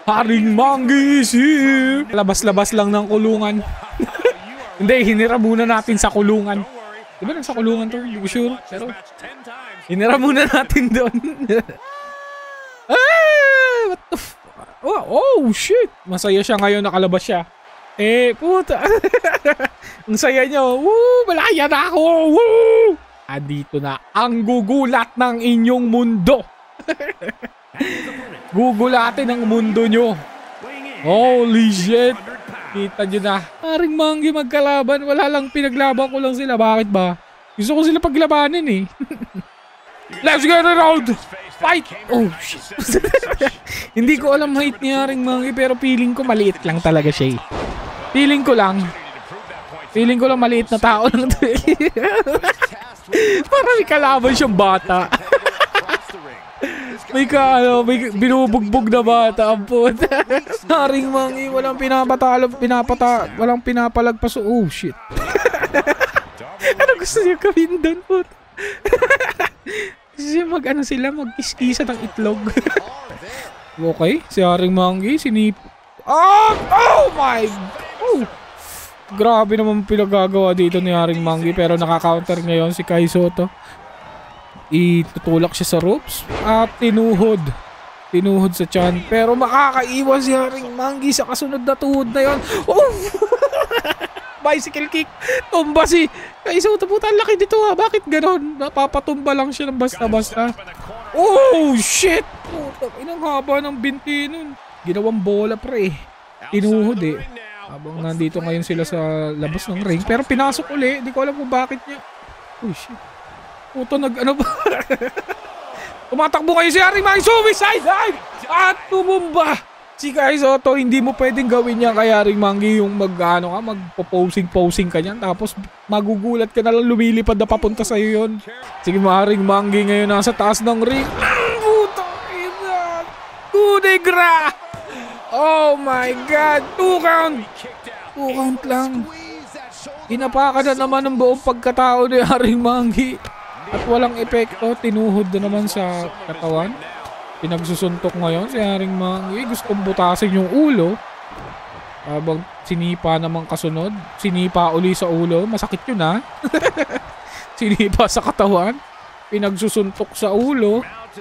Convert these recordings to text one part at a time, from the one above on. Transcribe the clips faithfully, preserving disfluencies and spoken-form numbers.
Haring Manggi is here. Labas-labas lang ng kulungan. Hindi, hinira muna natin sa kulungan. Diba nasa kulungan to? Hindi ko sure. Pero hinira muna natin doon. Ah, what the f... Oh, oh, shit. Masaya siya ngayon, nakalabas siya. Eh, puta. Ang saya nyo. Woo, malaya na ako. Woo! Andito na ang gugulat ng inyong mundo. Gugulatin ang mundo nyo. Holy shit. Kita nyo na. Haring Manggi magkalaban. Wala lang, pinaglaban ko lang sila. Bakit ba? Gusto ko sila paglabanin eh. Let's get it out. Fight. Oh shit. Hindi ko alam height ni Haring Manggi, pero feeling ko maliit lang talaga siya eh. Feeling ko lang. Feeling ko lang maliit na tao lang to eh. Para may kalaban siyang bata. May ka, ano, may binubugbog na bata ang puta. Haring Manggi, walang pinapatalo, pinapata, walang pinapalagpas. Oh shit. Ano gusto niyo gawin doon, puta? Kasi mag ano sila, mag-iskisa ng itlog. Okay, si Haring Manggi, sinip... Oh! Oh my... Oh! Grabe naman pinagagawa dito ni Haring Manggi, pero nakaka-counter ngayon si Kai Sotto. Itutulak siya sa ropes at tinuhod. Tinuhod sa tiyan. Pero makakaiwas si Haring Manggi sa kasunod na tuhod na yon. Oh! Bicycle kick. Tumba si Kai Sotto. Puta, ang laki dito ha. Bakit ganon? Napapatumba lang siya ng basta-basta. Oh shit! Puta, inang haba ng binti nun. Ginawang bola pre. Tinuhod eh. Habang nandito ngayon sila sa labas ng ring. Pero pinasok uli. Hindi ko alam kung bakit niya. Oh shit. Puto nag ano ba? Tumatakbo kayo si Haring Manggi. Suicide dive! At tumumba. Si Kai Sotto, hindi mo pwedeng gawin niya kay Haring Manggi yung mag ano ka, magpo-posing-posing ka niyan. Tapos magugulat ka na lang lumilipad na papunta sa'yo yun. Sige mo, Haring Manggi ngayon nasa taas ng ring. Puto ina. Kudegra! Oh my god! Two count! Two count lang. Inapakan na naman ng buong pagkatao ni Haring Manggi. At walang epekto. Tinuhod na naman sa katawan. Pinagsusuntok ngayon si Haring Manggi. Gustong butasin yung ulo. Habang sinipa naman kasunod. Sinipa uli sa ulo. Masakit yun ha. Sinipa sa katawan. Pinagsusuntok sa ulo.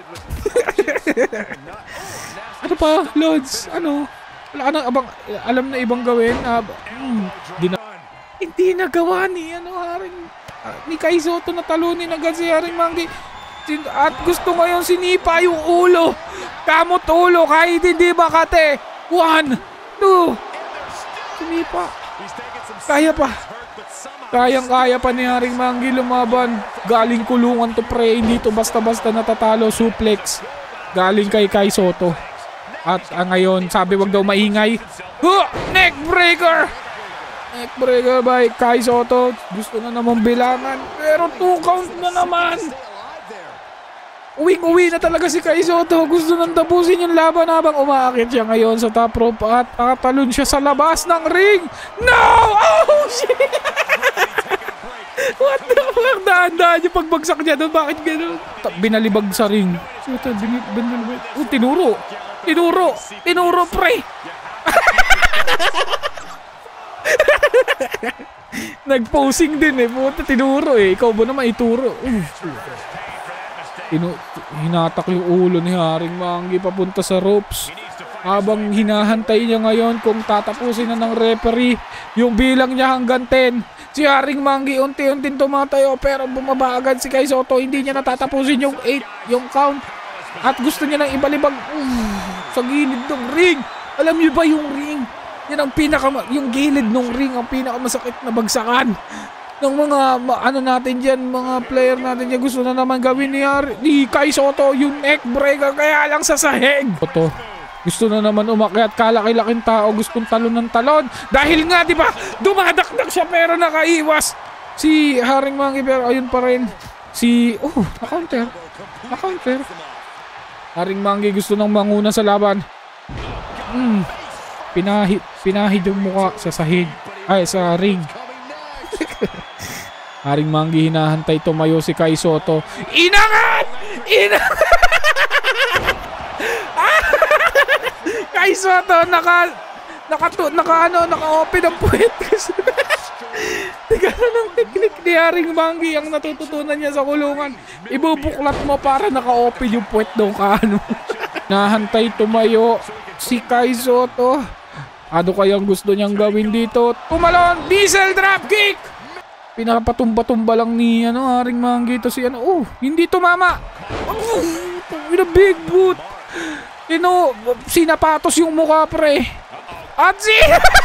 Ano pa, Lods? Ano? Wala ka na abang, alam na ibang gawin? Uh, hmm, di na, hindi nagawa ni, ano, Haring, uh, ni Kai Sotto na talunin agad si Haring Manggi. At gusto ngayon sinipa yung ulo. Kamot ulo, kahit hindi makate. One, two. Sinipa. Kaya pa. Kayang-kaya pa ni Haring Manggi lumaban. Galing kulungan to pre. Hindi to basta-basta natatalo. Suplex. Galing kay Kai Sotto. At ah, ngayon, sabi wag daw maingay. Huh! Neck breaker! Neck breaker by Kai Sotto. Gusto na naman bilangan. Pero two count na naman. Uwing-uwi na talaga si Kai Sotto. Gusto nang tapusin yung laban habang umaakit siya ngayon sa top rope. At tatalon siya sa labas ng ring. No! Oh, shit! What the fuck? Daan-daan yung pagbagsak niya doon. Bakit gano'n? Binalibag sa ring. Sotto, binalibag. Oh, tinuro. Tinuro! Tinuro, pre! Nag-posing din eh. Puta, tinuro eh. Ikaw ba naman ituro? Uh, Tinu hinatak yung ulo ni Haring Manggi papunta sa ropes. Habang hinahantay niya ngayon kung tatapusin na ng referee yung bilang niya hanggang ten. Si Haring Manggi unti-unting tumatayo pero bumaba agad si Kai Sotto. Hindi niya natatapusin yung eight, yung count. At gusto niya nang ibalibag uh, sa gilid ng ring. Alam niyo ba yung ring? Yan ang pinaka, yung gilid ng ring ang pinakamasakit na bagsakan ng mga ano natin diyan, mga player natin diyan. Gusto na naman gawin ni, ni Kai Sotto yung neck breaker, kaya lang sa sahig. Ito, gusto na naman umakyat, kalaki-laking tao, gustong talon ng talon. Dahil nga, di ba, dumadakdak siya pero nakaiwas si Haring Manggi, pero ayun pa rin. Si, oh, na-counter. Na-counter. Haring Manggi gusto nang manguna sa laban. Hmm. Pinahid, pinahid yung mukha sa sahig. Ay, sa ring. Haring Manggi hinahantay tumayo si Kai Sotto. Inangat! Inangat! Kai Soto, naka, naka, naka, ano, naka-open ang puwet. Tignan ng teknik ni Haring Manggi ang natututunan niya sa kulungan. Ibubuklat mo para naka-open yung puwet doon ka, ano. Nahantay tumayo si Kai Soto. Ano kayang gusto niyang gawin dito? Tumalon, diesel dropkick! Pinapatumba-tumba lang ni ano, Haring Manggi to si ano. Oh, hindi tumama. Oh, with a big boot. You know, sinapatos yung mukha, pre. At si...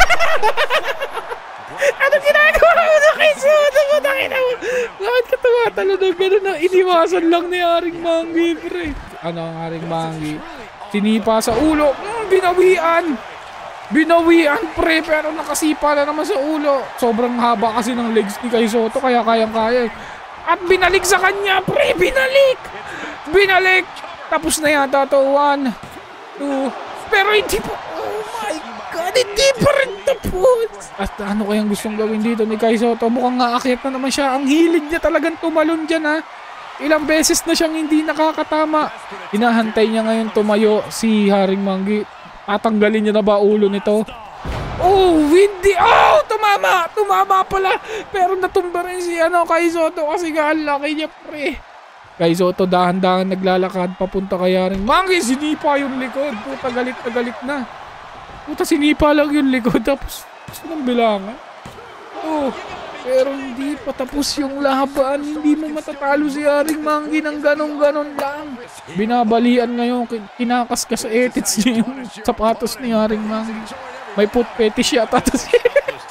Ano ginagawa mo na Kai Soto? Bakit ka tumatalo na gano'n na iniwasan lang ni Haring Manggi, pre? Ano ang Haring Manggi? Sinipa sa ulo. Mm, binawian. Binawian, pre, pero nakasipa na naman sa ulo. Sobrang haba kasi ng legs ni Kai Soto, kaya kayang-kaya. At binalik sa kanya, pre, binalik. Binalik. Tapos na yata to, one, two, pero hindi po, oh my God, hindi pa rin tapos. At ano kayang gustong gawin dito ni Kai Soto? Mukhang aakyat na naman siya. Ang hilig niya talagang tumalon dyan, ha. Ilang beses na siyang hindi nakakatama. Hinahantay niya ngayon tumayo si Haring Manggi. Tatanggalin niya na ba ulo nito? Oh, windy. Oh, tumama. Tumama pala. Pero natumba rin si ano, Kai Soto kasi nga ang laki niya, pre. Kai Soto dahan-dahan naglalakad papunta kay Haring Manggi. Sinipa yung likod. Puta, galit na galit na. Puta, sinipa lang yung likod. Tapos, gusto ng bilangan. Oh, pero hindi pa tapos yung laban. Hindi mo matatalo si Haring Manggi ng ganon-ganon lang. Binabalian ngayon. Kinakaskas sa etits niya yung sapatos ni Haring Manggi. May foot fetish yata to siya.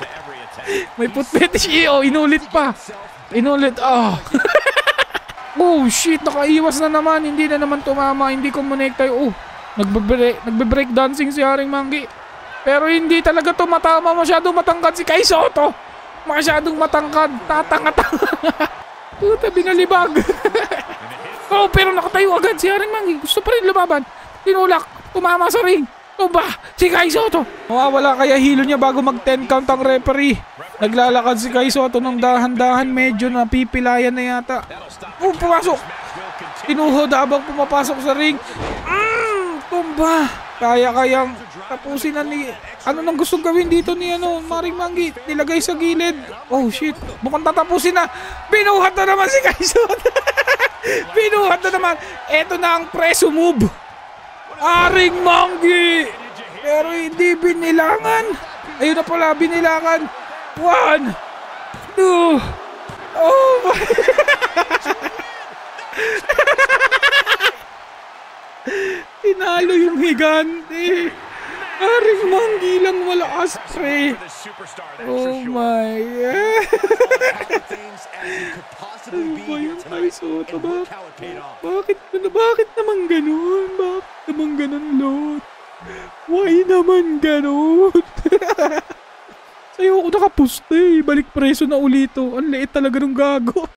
May foot fetish. Oh, inulit pa. Inulit. Oh. Oh, shit. Nakaiwas na naman. Hindi na naman tumama. Hindi kumonekta. Oh, nagbe-break, nagbe-break dancing si Haring Manggi. Pero hindi talaga tumatama. Masyadong matangkad si Kai Soto. Masyadong matangkad. Tatanga-tanga. Puta, binalibag. Oh, pero nakatayo agad si Haring Manggi. Gusto pa rin lumaban. Tinulak. Tumama sa ring. Tumba. Si Kai Soto. Mawawala kaya hilo niya bago mag ten count ang referee. Naglalakad si Kai Soto ng dahan-dahan. Medyo napipilayan na yata. Oh, pumasok. Tinuhod habang pumapasok sa ring. Mm, tumba. Kaya-kayang tapusin na ni... Ano nang gustong gawin dito ni ano, Haring Manggi? Nilagay sa gilid. Oh, shit. Mukhang tatapusin na. Binuhat na naman si Kai Soto. Binuhat na naman. Eto na ang preso move. Haring Manggi. Pero hindi binilangan. Ayun na pala, binilangan. One. Two. Oh my... Tinalo yung higante. Haring Manggi lang malakas, pre. Oh my God. Ano ba yung Kai Soto? Bakit, bakit naman ganun? Bakit naman ganun, Lot? Why naman ganun? Sa'yo ako nakapuste. Balik preso na ulito. Ang liit talaga ng gago.